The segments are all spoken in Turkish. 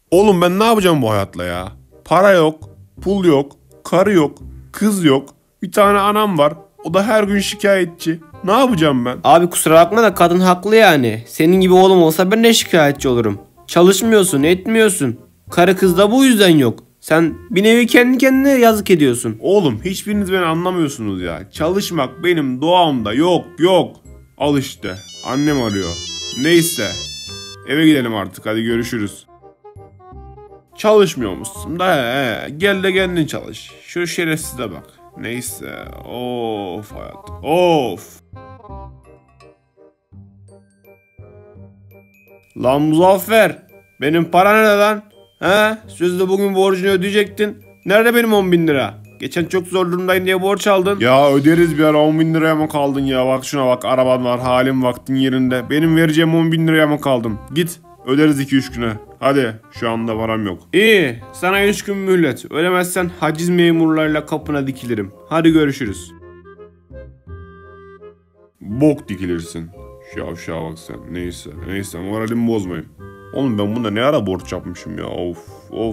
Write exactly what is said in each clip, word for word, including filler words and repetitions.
Oğlum ben ne yapacağım bu hayatla ya? Para yok, pul yok, karı yok, kız yok. Bir tane anam var. O da her gün şikayetçi. Ne yapacağım ben? Abi kusura bakma da kadın haklı yani. Senin gibi oğlum olsa ben de şikayetçi olurum. Çalışmıyorsun, etmiyorsun. Karı kız da bu yüzden yok. Sen bir nevi kendi kendine yazık ediyorsun. Oğlum hiçbiriniz beni anlamıyorsunuz ya. Çalışmak benim doğamda yok yok. Al işte. Annem arıyor. Neyse. Eve gidelim artık, hadi görüşürüz. Çalışmıyor musun? Da he, gel de kendin çalış. Şu şerefsize bak. Neyse. Of hayat. Of. Lan Muzaffer. Benim para nerede lan? He? Sözde bugün borcunu ödeyecektin. Nerede benim on bin lira? Geçen çok zor durumdayım diye borç aldın. Ya öderiz bir ara, on bin liraya mı kaldın ya? Bak şuna bak, araban var, halim vaktin yerinde. Benim vereceğim on bin liraya mı kaldın? Git öderiz iki üç güne. Hadi, şu anda param yok. İyi, sana üç gün mühlet. Ölemezsen haciz memurlarıyla kapına dikilirim. Hadi görüşürüz. Bok dikilirsin. Şavşağa bak sen. Neyse neyse, moralimi bozmayayım. Oğlum ben bunda ne ara borç yapmışım ya, of of.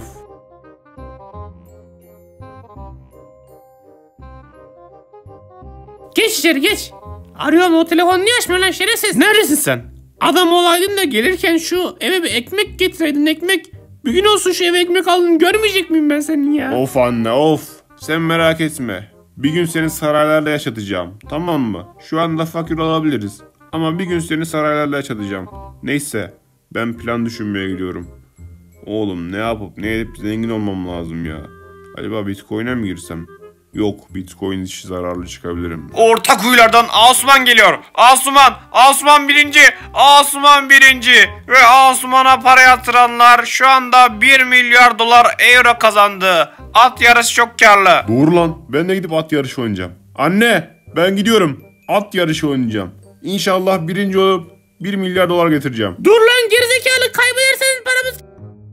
Geç içeri geç. Arıyorum, o telefonu niye açmıyor lan şerefsiz? Neredesin sen? Adam olaydın da gelirken şu eve bir ekmek getireydin, ekmek. Bir gün olsun şu eve ekmek aldın, görmeyecek miyim ben senin ya? Of anne of. Sen merak etme. Bir gün seni saraylarda yaşatacağım. Tamam mı? Şu anda fakir olabiliriz. Ama bir gün seni saraylarda yaşatacağım. Neyse. Ben plan düşünmeye gidiyorum. Oğlum ne yapıp ne edip zengin olmam lazım ya. Acaba Bitcoin'e mi girsem? Yok, Bitcoin işi zararlı çıkabilirim. Orta kuyulardan Asuman geliyor. Asuman, Asuman birinci, Asuman birinci. Ve Asuman'a para yatıranlar şu anda bir milyar dolar euro kazandı. At yarışı çok karlı. Doğru lan, ben de gidip at yarışı oynayacağım. Anne, ben gidiyorum. At yarışı oynayacağım. İnşallah birinci olup bir milyar dolar getireceğim. Dur lan gerizekalı, kaybederseniz paramız...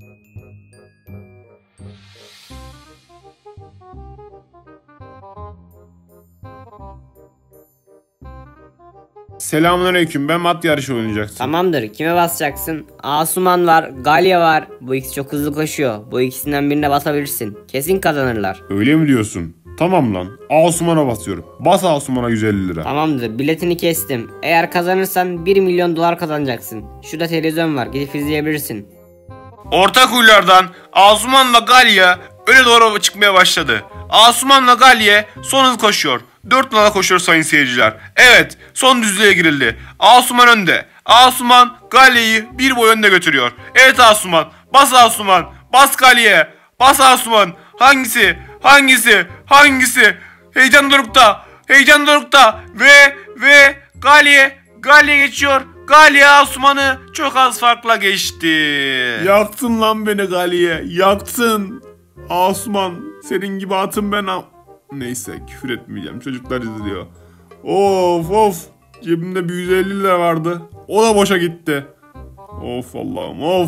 Selamünaleyküm, ben at yarışı oynayacaksın. Tamamdır. Kime basacaksın? Asuman var, Galya var. Bu ikisi çok hızlı koşuyor. Bu ikisinden birine basabilirsin. Kesin kazanırlar. Öyle mi diyorsun? Tamam lan, Asuman'a basıyorum. Bas Asuman'a yüz elli lira. Tamamdır. Biletini kestim. Eğer kazanırsan bir milyon dolar kazanacaksın. Şurada televizyon var. Gidip izleyebilirsin. Orta kuyulardan Asuman'la Galya öne doğru çıkmaya başladı. Asuman'la Galya son hız koşuyor. Dört numara koşuyor sayın seyirciler. Evet, son düzlüğe girildi. Asuman önde. Asuman Galya'yı bir boy önde götürüyor. Evet Asuman. Bas Asuman. Bas Galya. Bas Asuman. Hangisi? Hangisi? Hangisi? Heyecan dorukta. Heyecan dorukta. Ve ve Galya. Galya geçiyor. Galya Asuman'ı çok az farkla geçti. Yaktın lan beni Galya. Yaktın. Asuman, senin gibi atım ben... Neyse, küfür etmeyeceğim. Çocuklar izliyor. Of of. Cebimde bir yüz elli lira vardı. O da boşa gitti. Of Allah'ım of.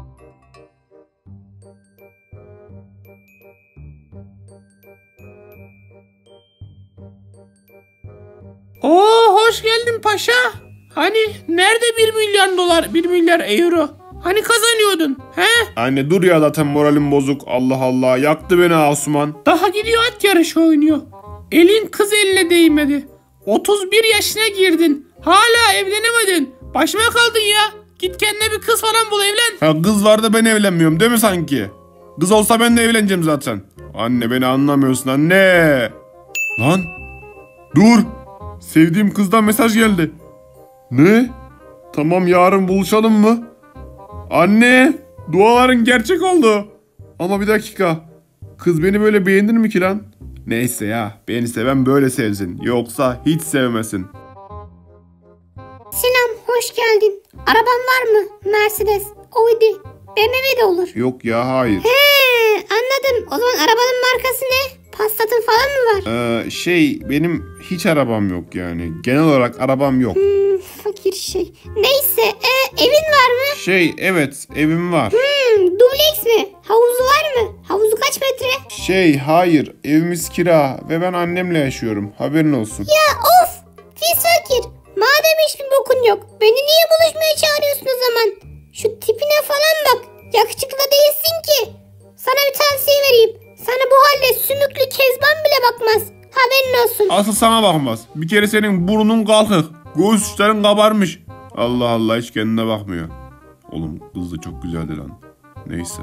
Oo, hoş geldin paşa. Hani nerede bir milyar dolar, bir milyar euro? Hani kazanıyordun he? Anne dur ya, zaten moralim bozuk. Allah Allah, yaktı beni Asuman. Daha gidiyor at yarışı oynuyor. Elin kız eline değmedi. otuz bir yaşına girdin. Hala evlenemedin. Başıma kaldın ya. Git kendine bir kız falan bul, evlen. Ha, kız var da ben evlenmiyorum değil mi sanki? Kız olsa ben de evleneceğim zaten. Anne beni anlamıyorsun anne. Lan dur. Sevdiğim kızdan mesaj geldi. Ne? Tamam, yarın buluşalım mı? Anne, duaların gerçek oldu. Ama bir dakika. Kız beni böyle beğenir mi ki lan? Neyse ya, beni seven böyle sevsin. Yoksa hiç sevmesin. Selam, hoş geldin. Araban var mı? Mercedes, Audi, B M W de olur. Yok ya, hayır. He, anladım. O zaman arabanın markası ne? Passat'ın falan mı var? Ee, şey, benim hiç arabam yok yani. Genel olarak arabam yok. Hmm, fakir şey. Neyse, e, evin var mı? Şey, evet, evim var. Hmm, dubleks mi? Havuzu var mı? Havuzu kaç metre? Şey, hayır, evimiz kira ve ben annemle yaşıyorum. Haberin olsun. Ya of, pis fakir. Madem hiçbir bokun yok, beni niye buluşmaya çağırıyorsun o zaman? Şu tipine falan bak. Yakışıklı da değilsin ki. Sana bir tavsiye vereyim. Sana bu halde sümüklü Kezban bile bakmaz. Haberin olsun. Asıl sana bakmaz. Bir kere senin burnun kalkık. Göğüs uçların kabarmış. Allah Allah, hiç kendine bakmıyor. Oğlum kız da çok güzeldi lan. Neyse.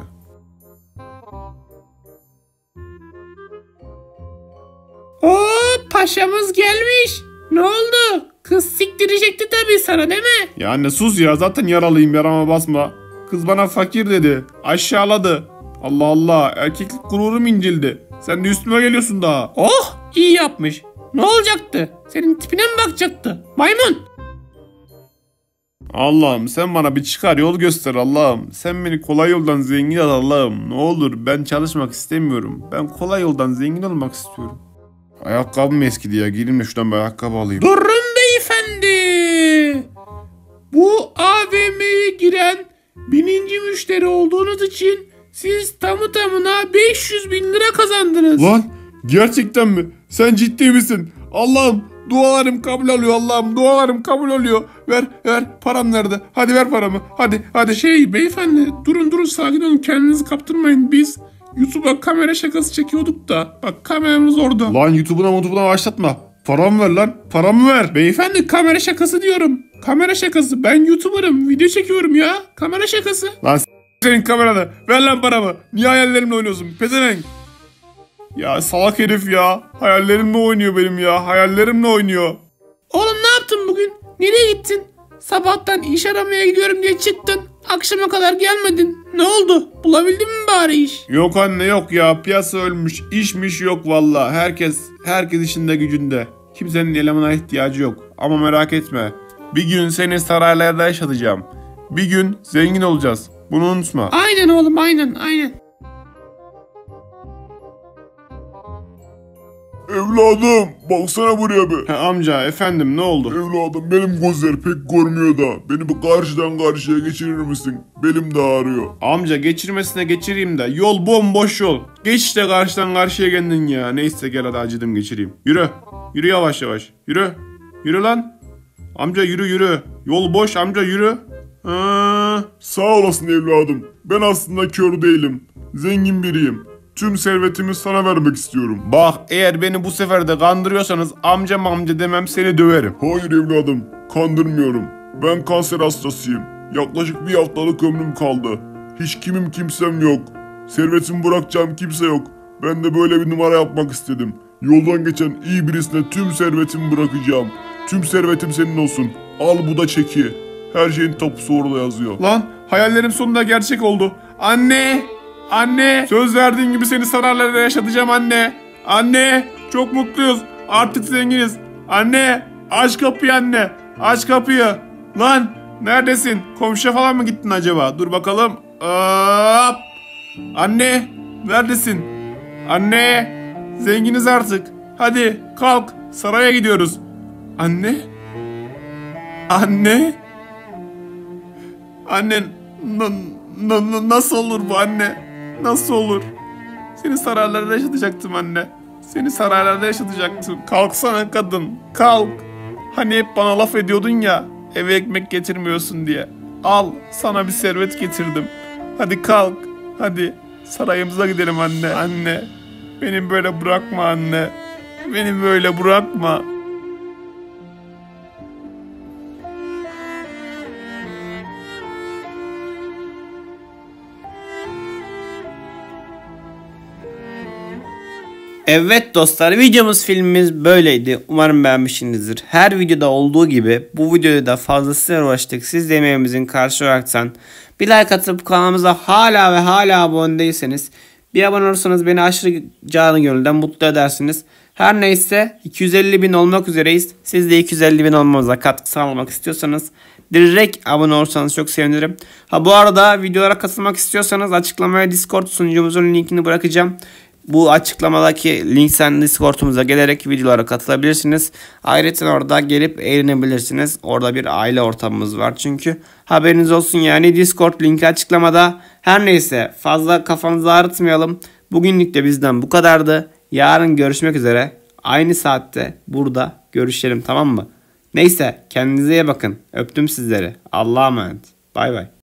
Oo, paşamız gelmiş. Ne oldu? Kız siktirecekti tabii sana değil mi? Ya anne sus ya, zaten yaralıyım, yarama basma. Kız bana fakir dedi. Aşağıladı. Allah Allah, erkeklik gururum incildi. Sen de üstüme geliyorsun daha. Oh, iyi yapmış. Ne olacaktı? Senin tipine mi bakacaktı? Maymun. Allah'ım sen bana bir çıkar yol göster Allah'ım. Sen beni kolay yoldan zengin et Allah'ım. Ne olur, ben çalışmak istemiyorum. Ben kolay yoldan zengin olmak istiyorum. Ayakkabım eskidi ya. Gireyim de şuradan bir ayakkabı alayım. Durun beyefendi. Bu A V M'ye giren bininci müşteri olduğunuz için siz tamı tamına beş yüz bin lira kazandınız. Lan gerçekten mi? Sen ciddi misin? Allah'ım dualarım kabul oluyor Allah'ım. Dualarım kabul oluyor. Ver ver, param nerede? Hadi ver paramı. Hadi hadi. Şey beyefendi, durun durun, sakin olun, kendinizi kaptırmayın. Biz YouTube'a kamera şakası çekiyorduk da. Bak kameramız orada. Lan YouTube'una YouTube'una başlatma. Paramı ver lan. Paramı ver. Beyefendi kamera şakası diyorum. Kamera şakası. Ben YouTuber'ım. Video çekiyorum ya. Kamera şakası. Lan s- senin kameranı. Ver lan paramı. Niye hayallerimle oynuyorsun? Pezevenk. Ya salak herif ya. Hayallerimle oynuyor benim ya. Hayallerimle oynuyor. Oğlum ne yaptın bugün? Nereye gittin? Sabahtan iş aramaya gidiyorum diye çıktın. Akşama kadar gelmedin. Ne oldu? Bulabildin mi bari iş? Yok anne yok ya. Piyasa ölmüş. İşmiş yok valla. Herkes herkes işinde gücünde. Kimsenin elemana ihtiyacı yok. Ama merak etme. Bir gün seni saraylarda yaşatacağım. Bir gün zengin olacağız. Bunu unutma. Aynen oğlum, aynen aynen. Evladım baksana buraya be. Ha, amca efendim ne oldu? Evladım benim gözler pek görmüyor da beni bir karşıdan karşıya geçirir misin? Belim de ağrıyor. Amca geçirmesine geçireyim de yol bomboş yol. Geç işte karşıdan karşıya kendin ya. Neyse gel hadi acıdım geçireyim. Yürü. Yürü yavaş yavaş. Yürü. Yürü lan. Amca yürü yürü. Yol boş amca yürü. Ha. Sağ olasın evladım. Ben aslında kör değilim. Zengin biriyim. Tüm servetimi sana vermek istiyorum. Bak eğer beni bu sefer de kandırıyorsanız amcam amca demem, seni döverim. Hayır evladım, kandırmıyorum. Ben kanser hastasıyım. Yaklaşık bir haftalık ömrüm kaldı. Hiç kimim kimsem yok. Servetimi bırakacağım kimse yok. Ben de böyle bir numara yapmak istedim. Yoldan geçen iyi birisine tüm servetimi bırakacağım. Tüm servetim senin olsun. Al bu da çeki. Her şeyin tapusu orada yazıyor. Lan hayallerim sonunda gerçek oldu. Anne! Anne! Söz verdiğin gibi seni saraylarda yaşatacağım anne. Anne! Çok mutluyuz. Artık zenginiz. Anne! Aç kapıyı anne. Aç kapıyı. Lan! Neredesin? Komşuya falan mı gittin acaba? Dur bakalım. Hop! Anne! Neredesin? Anne! Zenginiz artık. Hadi kalk. Saraya gidiyoruz. Anne? Anne? Anne n- n- nasıl olur bu anne? Nasıl olur? Seni saraylarda yaşatacaktım anne. Seni saraylarda yaşatacaktım. Kalksana kadın. Kalk. Hani hep bana laf ediyordun ya. Eve ekmek getirmiyorsun diye. Al sana bir servet getirdim. Hadi kalk. Hadi sarayımıza gidelim anne. Anne. Beni böyle bırakma anne. Beni böyle bırakma. Evet dostlar, videomuz filmimiz böyleydi. Umarım beğenmişsinizdir. Her videoda olduğu gibi bu videoda da fazlasıyla uğraştık. Siz de emeğimizin karşı olaraktan bir like atıp kanalımıza hala ve hala abone değilseniz bir abone olursanız beni aşırı canı gönülden mutlu edersiniz. Her neyse iki yüz elli bin olmak üzereyiz. Siz de iki yüz elli bin olmamıza katkı sağlamak istiyorsanız direkt abone olursanız çok sevinirim. Ha bu arada videolara katılmak istiyorsanız açıklamaya Discord sunucumuzun linkini bırakacağım. Bu açıklamadaki linkten Discord'umuza gelerek videolara katılabilirsiniz. Ayrıca orada gelip eğlenebilirsiniz. Orada bir aile ortamımız var çünkü. Haberiniz olsun yani, Discord linki açıklamada. Her neyse fazla kafanızı ağrıtmayalım. Bugünlük de bizden bu kadardı. Yarın görüşmek üzere. Aynı saatte burada görüşelim, tamam mı? Neyse kendinize iyi bakın. Öptüm sizleri. Allah'a emanet. Bay bay.